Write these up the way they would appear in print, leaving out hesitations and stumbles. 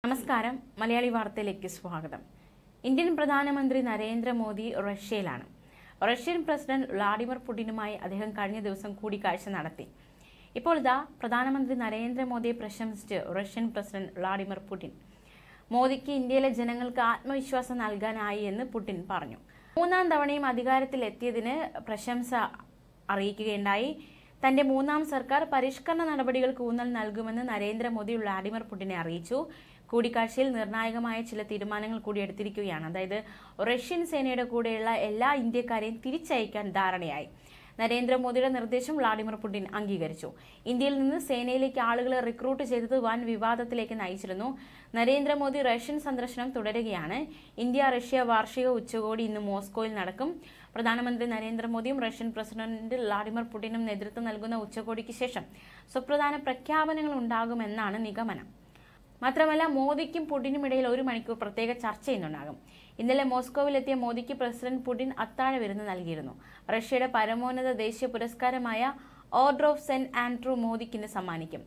നമസ്കാരം, മലയാളി വാർത്തയിലേക്ക് സ്വാഗതം. ഇന്ത്യൻ പ്രധാനമന്ത്രി നരേന്ദ്രമോദി റഷ്യയിലാണ്. റഷ്യൻ പ്രസിഡന്റ് വ്ളാഡിമിർ പുടിനുമായി അദ്ദേഹം കഴിഞ്ഞ ദിവസം കൂടിക്കാഴ്ച നടത്തി. ഇപ്പോൾ പ്രധാനമന്ത്രി നരേന്ദ്രമോദിയെ പ്രശംസിച്ച് റഷ്യൻ പ്രസിഡന്റ് വ്ളാഡിമിർ പുടിൻ. മോദിക്ക് ഇന്ത്യയിലെ ജനങ്ങൾക്ക് ആത്മവിശ്വാസം നൽകാനായി എന്ന് പുടിൻ പറഞ്ഞു. 3ാം തവണയും അധികാരത്തിലെത്തിയതിന് പ്രശംസ അറിയിക്കുകയുണ്ടായി. തന്റെ 3ാം സർക്കാർ പരിഷ്കരണ നടപടികൾക്ക് ഊന്നൽ നൽകുമെന്ന് നരേന്ദ്രമോദി വ്ളാഡിമിർ പുടിനെ അറിയിച്ചു. കൂടിക്കാഴ്ചയിൽ നിർണായകമായ ചില തീരുമാനങ്ങൾ കൂടി എടുത്തിരിക്കുകയാണ്. അതായത് റഷ്യൻ സേനയുടെ കൂടെയുള്ള എല്ലാ ഇന്ത്യക്കാരെയും തിരിച്ചയക്കാൻ ധാരണയായി. നരേന്ദ്രമോദിയുടെ നിർദ്ദേശം വ്ളാഡിമിർ പുടിൻ അംഗീകരിച്ചു. ഇന്ത്യയിൽ നിന്ന് സേനയിലേക്ക് ആളുകളെ റിക്രൂട്ട് ചെയ്തത് വൻ വിവാദത്തിലേക്ക് നയിച്ചിരുന്നു. നരേന്ദ്രമോദി റഷ്യൻ സന്ദർശനം തുടരുകയാണ്. ഇന്ത്യ റഷ്യ വാർഷിക ഉച്ചകോടി ഇന്ന് മോസ്കോയിൽ നടക്കും. പ്രധാനമന്ത്രി നരേന്ദ്രമോദിയും റഷ്യൻ പ്രസിഡന്റ് വ്ളാഡിമിർ പുടിനും നേതൃത്വം നൽകുന്ന ഉച്ചകോടിക്ക് ശേഷം സുപ്രധാന പ്രഖ്യാപനങ്ങൾ ഉണ്ടാകുമെന്നാണ് നിഗമനം. മാത്രമല്ല, മോദിക്കും പുടിനും ഇടയിൽ 1 മണിക്കൂർ പ്രത്യേക ചർച്ച ഇന്നുണ്ടാകും. ഇന്നലെ മോസ്കോവിലെത്തിയ മോദിക്ക് പ്രസിഡന്റ് പുടിൻ അത്താഴ വിരുന്ന് നൽകിയിരുന്നു. റഷ്യയുടെ പരമോന്നത ദേശീയ പുരസ്കാരമായ ഓർഡർ ഓഫ് സെന്റ് ആൻഡ്രൂ മോദിക്ക് ഇന്ന് സമ്മാനിക്കും.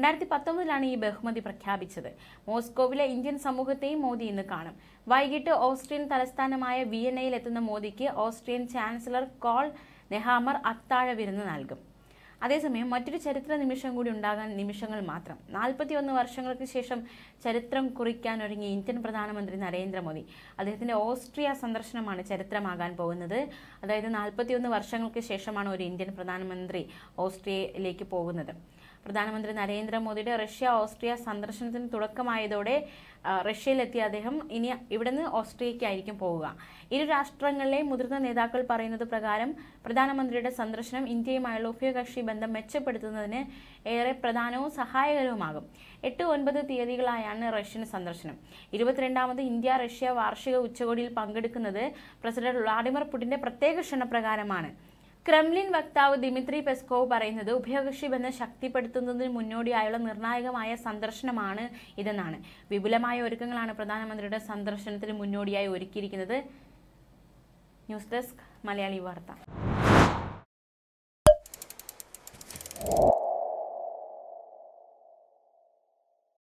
2019 ഈ ബഹുമതി പ്രഖ്യാപിച്ചത്. മോസ്കോവിലെ ഇന്ത്യൻ സമൂഹത്തെയും മോദി ഇന്ന് കാണും. വൈകിട്ട് ഓസ്ട്രിയൻ തലസ്ഥാനമായ വിയന്നയിൽ എത്തുന്ന മോദിക്ക് ഓസ്ട്രിയൻ ചാൻസലർ കോൾ നെഹാമർ അത്താഴ വിരുന്ന് നൽകും. അതേസമയം മറ്റൊരു ചരിത്ര നിമിഷം കൂടി ഉണ്ടാകാൻ നിമിഷങ്ങൾ മാത്രം. 41 വർഷങ്ങൾക്ക് ശേഷം ചരിത്രം കുറിക്കാനൊരുങ്ങി ഇന്ത്യൻ പ്രധാനമന്ത്രി നരേന്ദ്രമോദി. അദ്ദേഹത്തിന്റെ ഓസ്ട്രിയ സന്ദർശനമാണ് ചരിത്രമാകാൻ പോകുന്നത്. അതായത് 41 വർഷങ്ങൾക്ക് ശേഷമാണ് ഒരു ഇന്ത്യൻ പ്രധാനമന്ത്രി ഓസ്ട്രിയയിലേക്ക് പോകുന്നത്. പ്രധാനമന്ത്രി നരേന്ദ്രമോദിയുടെ റഷ്യ ഓസ്ട്രിയ സന്ദർശനത്തിന് തുടക്കമായതോടെ റഷ്യയിലെത്തിയ അദ്ദേഹം ഇനി ഇവിടുന്ന് ഓസ്ട്രിയയ്ക്കായിരിക്കും പോവുക. ഇരു രാഷ്ട്രങ്ങളിലെയും മുതിർന്ന നേതാക്കൾ പറയുന്നത് പ്രകാരം പ്രധാനമന്ത്രിയുടെ സന്ദർശനം ഇന്ത്യയുമായുള്ള ഉഭയകക്ഷി ബന്ധം മെച്ചപ്പെടുത്തുന്നതിന് ഏറെ പ്രധാനവും സഹായകരവുമാകും. 8-9 തീയതികളായാണ് റഷ്യൻ സന്ദർശനം. 22ാമത് ഇന്ത്യ റഷ്യ വാർഷിക ഉച്ചകോടിയിൽ പങ്കെടുക്കുന്നത് പ്രസിഡന്റ് വ്ളാഡിമിർ പുടിന്റെ പ്രത്യേക ക്ഷണപ്രകാരമാണ്. ക്രെംലിൻ വക്താവ് ദിമിത്രി പെസ്കോവ് പറയുന്നത് ഉഭയകക്ഷി ബന്ധം ശക്തിപ്പെടുത്തുന്നതിന് മുന്നോടിയായുള്ള നിർണായകമായ സന്ദർശനമാണ് ഇതെന്നാണ്. വിപുലമായ ഒരുക്കങ്ങളാണ് പ്രധാനമന്ത്രിയുടെ സന്ദർശനത്തിന് മുന്നോടിയായി ഒരുക്കിയിരിക്കുന്നത്. ന്യൂസ് ഡെസ്ക്, മലയാളി വാർത്ത.